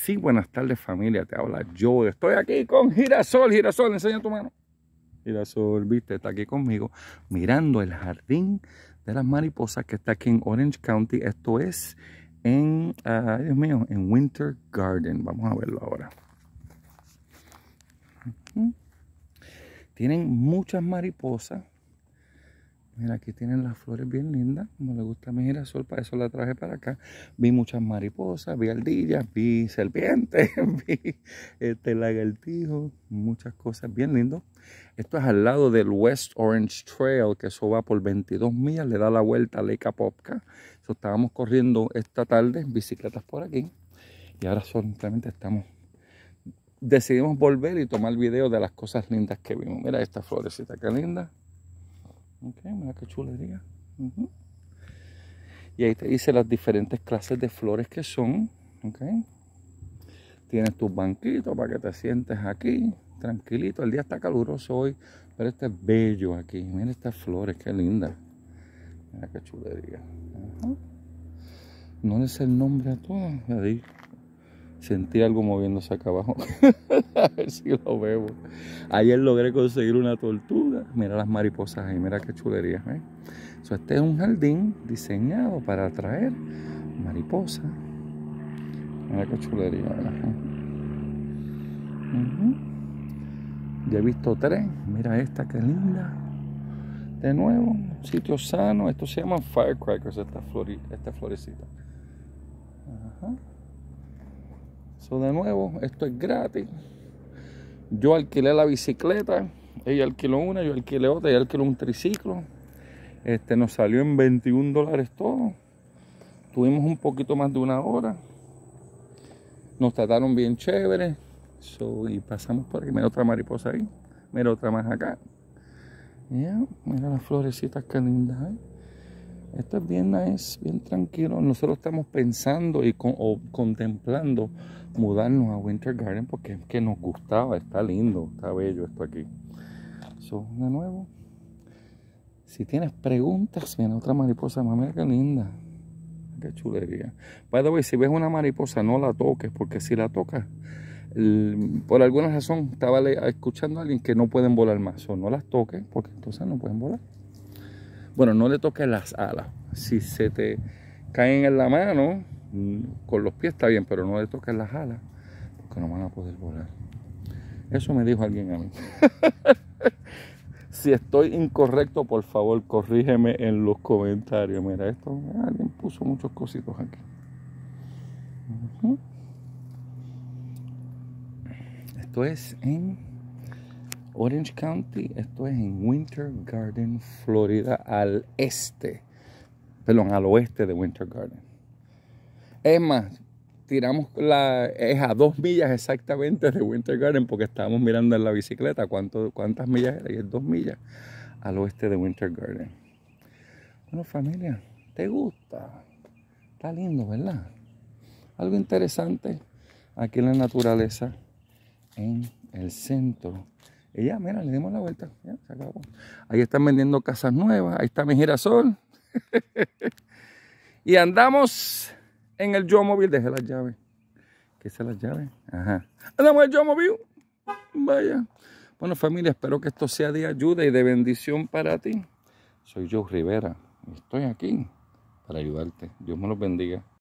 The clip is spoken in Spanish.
Sí, buenas tardes familia, te habla Joe. Estoy aquí con Girasol. Girasol, enseña tu mano. Girasol, viste, está aquí conmigo mirando el jardín de las mariposas que está aquí en Orange County. Esto es en, Dios mío, en Winter Garden. Vamos a verlo ahora. Tienen muchas mariposas. Mira, aquí tienen las flores bien lindas, como le gusta a mi girasol, para eso la traje para acá. Vi muchas mariposas, vi ardillas, vi serpientes, vi lagartijos, muchas cosas bien lindas. Esto es al lado del West Orange Trail, que eso va por 22 millas, le da la vuelta a Lake Apopka. So, estábamos corriendo esta tarde en bicicletas por aquí y ahora simplemente decidimos volver y tomar video de las cosas lindas que vimos. Mira esta florecita, qué linda. Ok, mira qué chulería. Y ahí te dice las diferentes clases de flores que son. Ok. Tienes tus banquitos para que te sientes aquí, tranquilito. El día está caluroso hoy, pero este es bello aquí. Mira estas flores, qué lindas. Mira qué chulería. No le sé el nombre a todas. Ahí sentí algo moviéndose acá abajo. A ver si lo veo. Ayer logré conseguir una tortuga. Mira las mariposas ahí, mira qué chulería. So, este es un jardín diseñado para atraer mariposas. Mira qué chulería. Ya he visto 3. Mira esta, qué linda. De nuevo, un sitio sano. Estos se llaman firecrackers, esta florecita. So, de nuevo, esto es gratis. Yo alquilé la bicicleta, ella alquiló una, yo alquilé otra, ella alquiló un triciclo. Nos salió en $21 todo. Tuvimos un poquito más de una hora. Nos trataron bien chévere. Y pasamos por aquí. Mira otra mariposa ahí. Mira otra más acá. Mira las florecitas que lindas hay. Esto es bien nice, bien tranquilo. Nosotros estamos pensando o contemplando mudarnos a Winter Garden porque es que nos gustaba, está lindo, está bello esto aquí. De nuevo, si tienes preguntas, mira otra mariposa, mira qué linda, qué chulería. By the way, si ves una mariposa, no la toques, porque si la tocas, por alguna razón estaba escuchando a alguien que no pueden volar más, o no las toques, porque entonces no pueden volar. Bueno, no le toques las alas. Si se te caen en la mano, con los pies está bien, pero no le toques las alas, porque no van a poder volar. Eso me dijo alguien a mí. Si estoy incorrecto, por favor, corrígeme en los comentarios. Mira, alguien puso muchos cositos aquí. Esto es en Orange County, esto es en Winter Garden, Florida, al oeste de Winter Garden. Es más, es a 2 millas exactamente de Winter Garden porque estábamos mirando en la bicicleta cuántas millas era, y es 2 millas al oeste de Winter Garden. Bueno, familia, ¿te gusta? Está lindo, ¿verdad? Algo interesante aquí en la naturaleza, en el centro. Y ya, mira, le dimos la vuelta, ya se acabó. Ahí están vendiendo casas nuevas, ahí está mi girasol. Y andamos en el Yo-Móvil, dejé las llaves. ¿Qué son las llaves? Ajá. Andamos en el Yo-Móvil. Vaya. Bueno, familia, espero que esto sea de ayuda y de bendición para ti. Soy Joe Rivera y estoy aquí para ayudarte. Dios me los bendiga.